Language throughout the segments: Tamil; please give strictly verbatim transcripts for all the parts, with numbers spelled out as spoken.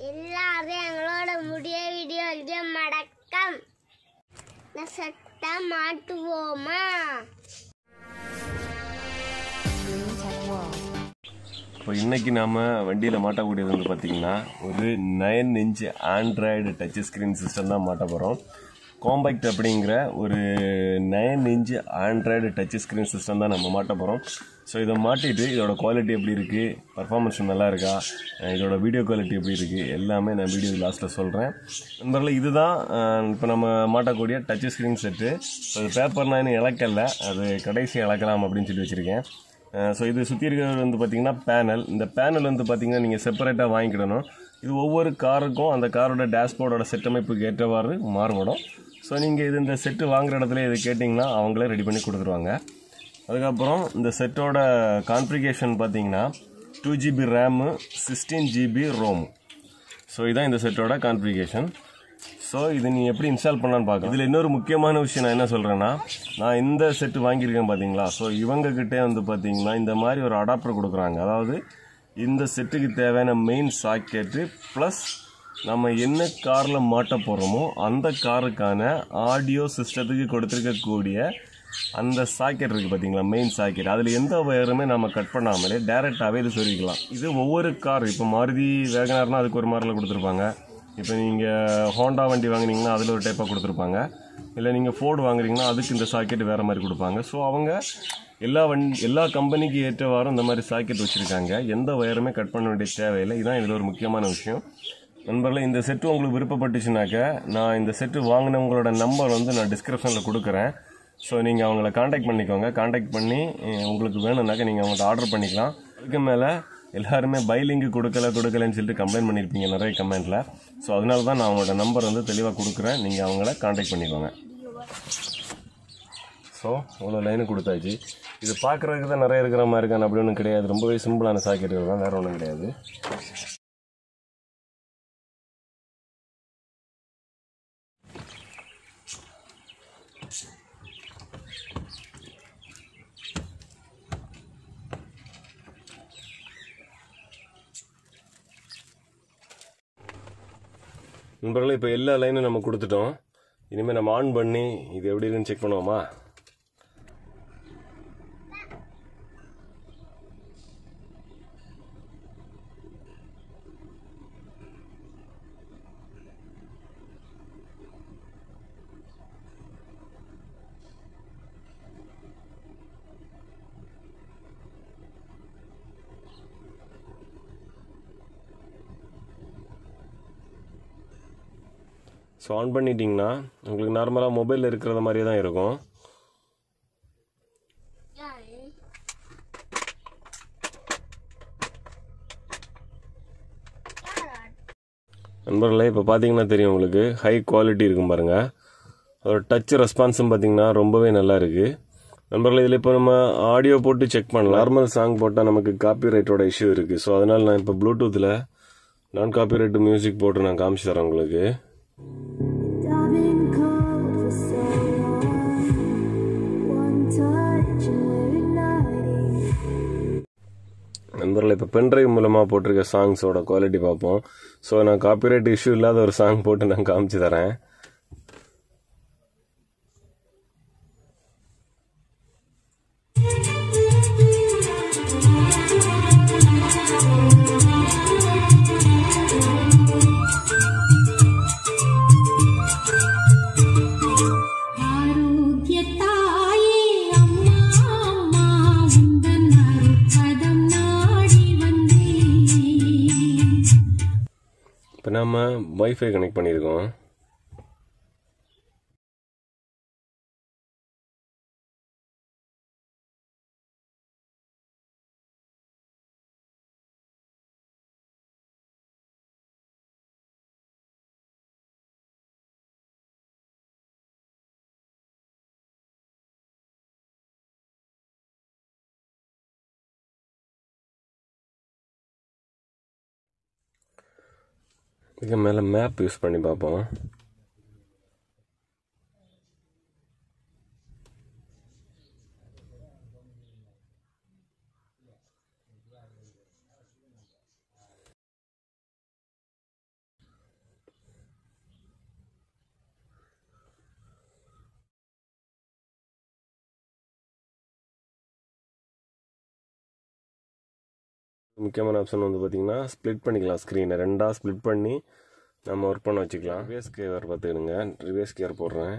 எல்லாரும் எங்களோட முடிய வீடியோ மடக்கம் சட்டம் மாட்டுவோமா? இப்போ இன்றைக்கி நாம் வண்டியில் மாட்டக்கூடியது வந்து பார்த்திங்கன்னா ஒரு nine inch Android touch screen system தான் மாட்ட போகிறோம். காம்பேக்ட் அப்படிங்கிற ஒரு nine inch Android touch screen system தான் நம்ம மாட்ட போகிறோம். ஸோ இதை மாட்டிட்டு இதோட குவாலிட்டி எப்படி இருக்குது, பர்ஃபார்மன்ஸ் நல்லா இருக்கா, இதோட வீடியோ குவாலிட்டி எப்படி இருக்குது எல்லாமே நான் வீடியோ லாஸ்ட்டில் சொல்கிறேன். நண்பர்களே, இதுதான் இப்போ நம்ம மாட்டக்கூடிய டச் ஸ்க்ரீன் செட்டு. ஸோ இது பேப்பர் நான் இன்னும் இழக்கலை, அது கடைசி இழக்கலாம் அப்படின்னு சொல்லி வச்சுருக்கேன். ஸோ இது சுற்றி இருக்கிறது வந்து பார்த்திங்கன்னா பேனல். இந்த பேனல் வந்து பார்த்திங்கன்னா நீங்கள் செப்பரேட்டாக வாங்கிக்கிடணும். இது ஒவ்வொரு காருக்கும் அந்த காரோட டேஷ்போர்டோட செட்டமைப்புக்கு ஏற்றவாறு மாறுபடும். ஸோ நீங்கள் இது இந்த செட்டு வாங்குகிற இடத்துல இது கேட்டிங்கன்னா அவங்களே ரெடி பண்ணி கொடுத்துருவாங்க. அதுக்கப்புறம் இந்த செட்டோட கான்ஃபிகரேஷன் பார்த்திங்கன்னா two GB RAM, sixteen GB ROM. So இதுதான் இந்த செட்டோட கான்ஃபிகரேஷன். ஸோ இது நீ எப்படி இன்ஸ்டால் பண்ணலான்னு பார்க்கலாம். இதில் இன்னொரு முக்கியமான விஷயம் நான் என்ன சொல்கிறேன்னா, நான் இந்த செட்டு வாங்கியிருக்கேன் பார்த்தீங்களா. ஸோ இவங்கக்கிட்டே வந்து பார்த்திங்கன்னா இந்த மாதிரி ஒரு அடாப்டர் கொடுக்குறாங்க. அதாவது இந்த செட்டுக்கு தேவையான மெயின் சாக்கெட்டு ப்ளஸ் நம்ம என்ன காரில் மாட்ட போகிறோமோ அந்த காருக்கான ஆடியோ சிஸ்டத்துக்கு கொடுத்துருக்கக்கூடிய அந்த சாக்கெட் இருக்குது பார்த்தீங்களா, மெயின் சாக்கெட். அதில் எந்த வயருமே நம்ம கட் பண்ணாமலே டேரெக்டாகவே இது சொல்லிக்கலாம். இது ஒவ்வொரு கார், இப்போ மாருதி வேகனார்னால் அதுக்கு ஒரு மாடலில் கொடுத்துருப்பாங்க. இப்போ நீங்கள் ஹோண்டா வண்டி வாங்கினீங்கன்னா அதில் ஒரு டைப்பாக கொடுத்துருப்பாங்க. இல்லை நீங்கள் ஃபோர்டு வாங்குறீங்கன்னா அதுக்கு இந்த சாக்கெட் வேறு மாதிரி கொடுப்பாங்க. ஸோ அவங்க எல்லா வண்டி எல்லா கம்பெனிக்கு ஏற்றவாறும் இந்த மாதிரி சாக்கெட் வச்சுருக்காங்க. எந்த வயருமே கட் பண்ண வேண்டிய தேவையில்லை. இதுதான் இதில் ஒரு முக்கியமான விஷயம். நண்பர்களே, இந்த செட்டு உங்களுக்கு விருப்பப்பட்டுச்சுனாக்க நான் இந்த செட்டு வாங்கினவங்களோட நம்பர் வந்து நான் டிஸ்கிரிப்ஷனில் கொடுக்குறேன். ஸோ நீங்கள் அவங்கள காண்டாக்ட் பண்ணிக்கோங்க. காண்டாக்ட் பண்ணி உங்களுக்கு வேணும்னாக்க நீங்கள் அவங்கள்ட்ட ஆர்டர் பண்ணிக்கலாம். அதுக்கு மேலே எல்லாருமே பைலிங்கு கொடுக்கல கொடுக்கலன்னு சொல்லிட்டு கம்ப்ளைண்ட் பண்ணியிருப்பீங்க நிறைய கமெண்ட்டில். ஸோ அதனால தான் நான் அவங்களோட நம்பர் வந்து தெளிவாக கொடுக்குறேன். நீங்கள் அவங்கள காண்டாக்ட் பண்ணிக்கோங்க. ஸோ இவ்வளோ லைனு கொடுத்தாச்சு. இது பார்க்குறதுக்கு தான் நிறைய இருக்கிற மாதிரி இருக்கான்னு அப்படி ஒன்றும் கிடையாது. ரொம்பவே சிம்பிளான சாக்கெட்டுகள் தான், வேறு ஒன்றும் கிடையாது. நண்பர்களே, இப்போ எல்லா லைனும் நம்ம கொடுத்துட்டோம். இனிமேல் நம்ம ஆன் பண்ணி இது எப்படி இருக்குன்னு செக் பண்ணுவோமா? ஸோ ஆன் பண்ணிட்டீங்கன்னா உங்களுக்கு நார்மலாக மொபைலில் இருக்கிறத மாதிரியே தான் இருக்கும். நண்பர்களே, இப்போ பார்த்தீங்கன்னா தெரியும் உங்களுக்கு ஹை குவாலிட்டி இருக்கும் பாருங்கள். அதோட டச் ரெஸ்பான்ஸும் பார்த்தீங்கன்னா ரொம்பவே நல்லா இருக்குது. நண்பர்களே, இதில் இப்போ நம்ம ஆடியோ போட்டு செக் பண்ணலாம். நார்மல் சாங் போட்டால் நமக்கு காப்பி ரைட்டோட இஷ்யூ இருக்குது. ஸோ அதனால் நான் இப்போ ப்ளூடூத்தில் நான் காப்பி ரைட்டு மியூசிக் போட்டு நான் காமிச்சு தரேன் உங்களுக்கு. நண்பர்களே, இப்போ பென்ட்ரைவ் மூலமாக போட்டிருக்க சாங்ஸோட குவாலிட்டி பார்ப்போம். ஸோ நான் காப்பிரைட் இஷ்யூ இல்லாத ஒரு சாங் போட்டு நான் காமிச்சு தரேன். இப்போ நம்ம வைஃபை கனெக்ட் பண்ணியிருக்கோம். இதுக்கு மேலே மேப் யூஸ் பண்ணி பார்ப்போம். முக்கியமான ஆப்ஷன் வந்து பார்த்திங்கன்னா ஸ்ப்ளிட் பண்ணிக்கலாம். ஸ்க்ரீனை ரெண்டாக ஸ்ப்ளிட் பண்ணி நம்ம ஒர்க் பண்ண வச்சுக்கலாம். ரிவேஸ் கியர் பார்த்துக்கிடுங்க. ரிவேஸ் கியர் போடுறேன்.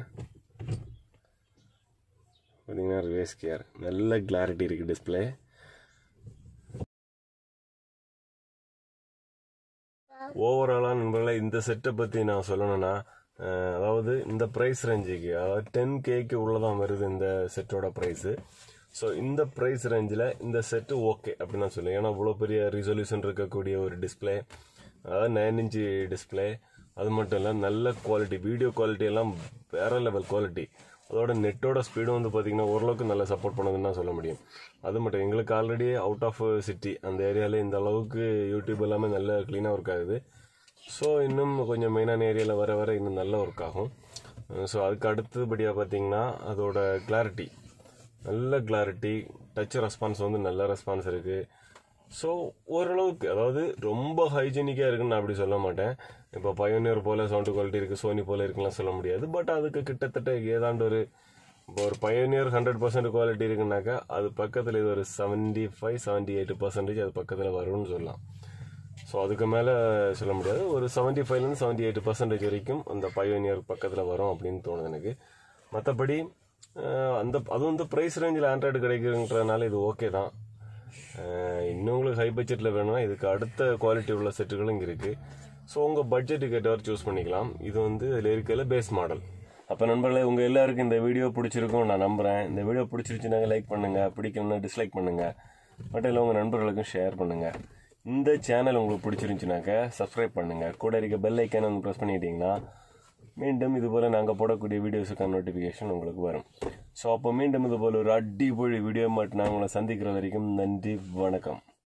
பார்த்திங்கன்னா ரிவேஸ் கியர் நல்ல கிளாரிட்டி இருக்குது டிஸ்பிளே. ஓவராலாக நண்பர்களே இந்த செட்டை பற்றி நான் சொல்லணும்னா, அதாவது இந்த ப்ரைஸ் ரேஞ்சுக்கு, அதாவது டென் கேக்கு உள்ளதான் வருது இந்த செட்டோட ப்ரைஸு. ஸோ இந்த ப்ரைஸ் ரேஞ்சில் இந்த செட்டு ஓகே அப்படின்னு நான் சொல்லுவேன். ஏன்னா இவ்வளோ பெரிய ரிசொல்யூஷன் இருக்கக்கூடிய ஒரு டிஸ்பிளே, அதாவது நைன் இன்ச்சு டிஸ்பிளே, அது மட்டும் இல்லை நல்ல குவாலிட்டி, வீடியோ குவாலிட்டி எல்லாம் வேறு லெவல் குவாலிட்டி. அதோட நெட்டோட ஸ்பீடும் வந்து பார்த்திங்கன்னா ஓரளவுக்கு நல்லா சப்போர்ட் பண்ணுதுன்னு தான் சொல்ல முடியும். அது மட்டும் எங்களுக்கு ஆல்ரெடி அவுட் ஆஃப் சிட்டி அந்த ஏரியாவில் இந்த அளவுக்கு யூடியூப் எல்லாமே நல்ல க்ளீனாக ஒர்க் ஆகுது. ஸோ இன்னும் கொஞ்சம் மெயினான ஏரியாவில் வர வர இன்னும் நல்ல ஒர்க் ஆகும். ஸோ அதுக்கு அடுத்தபடியாக பார்த்திங்கன்னா அதோட கிளாரிட்டி, நல்ல கிளாரிட்டி, டச் ரெஸ்பான்ஸ் வந்து நல்ல ரெஸ்பான்ஸ் இருக்குது. ஸோ ஓரளவுக்கு, அதாவது ரொம்ப ஹைஜீனிக்காக இருக்குன்னு நான் அப்படி சொல்ல மாட்டேன். இப்போ பயோனியர் போல் சவுண்டு குவாலிட்டி இருக்குது, சோனி போல் இருக்குலாம் சொல்ல முடியாது. பட் அதுக்கு கிட்டத்தட்ட ஏதாண்டு ஒரு இப்போ ஒரு பயோனியர் ஹண்ட்ரட் பர்சன்ட் குவாலிட்டி இருக்குன்னாக்கா அது பக்கத்தில் இது ஒரு seventy five seventy eight percentage அது பக்கத்தில் வரும்னு சொல்லலாம். ஸோ அதுக்கு மேலே சொல்ல முடியாது. ஒரு செவன்டி ஃபைவ்லேருந்து செவன்டி எயிட் பர்சன்டேஜ் வரைக்கும் அந்த பயோனியர் பக்கத்தில் வரும் அப்படின்னு தோணுது எனக்கு. மற்றபடி அந்த அதுவும் வந்து ப்ரைஸ் ரேஞ்சில் ஆண்ட்ராய்டு கிடைக்குதுன்றதுனால இது ஓகே தான். இன்னும் உங்களுக்கு ஹை பட்ஜெட்டில் வேணும்னா இதுக்கு அடுத்த குவாலிட்டி உள்ள செட்டுகளும் இங்கே இருக்குது. ஸோ உங்கள் பட்ஜெட்டுக்கு ஏற்றவர் சூஸ் பண்ணிக்கலாம். இது வந்து இதில் இருக்கிற பேஸ் மாடல். அப்போ நண்பர்களே, உங்கள் எல்லாருக்கும் இந்த வீடியோ பிடிச்சிருக்கும் நான் நம்புகிறேன். இந்த வீடியோ பிடிச்சிருச்சுனாங்க லைக் பண்ணுங்கள், பிடிக்கணும்னா டிஸ்லைக் பண்ணுங்கள், மட்டும் இல்லை உங்கள் நண்பர்களுக்கும் ஷேர் பண்ணுங்கள். இந்த சேனல் உங்களுக்கு பிடிச்சிருந்துச்சுனாக்க சப்ஸ்கிரைப் பண்ணுங்கள். கூட இருக்க பெல் ஐக்கானை வந்து ப்ரெஸ் பண்ணிட்டீங்கன்னா மீண்டும் இதுபோல் நாங்கள் போடக்கூடிய வீடியோஸுக்கான நோட்டிஃபிகேஷன் உங்களுக்கு வரும். ஸோ அப்போ மீண்டும் இதுபோல் ஒரு அடிப்பொழி வீடியோ மட்டும் நான் உங்களை சந்திக்கிற வரைக்கும் நன்றி, வணக்கம்.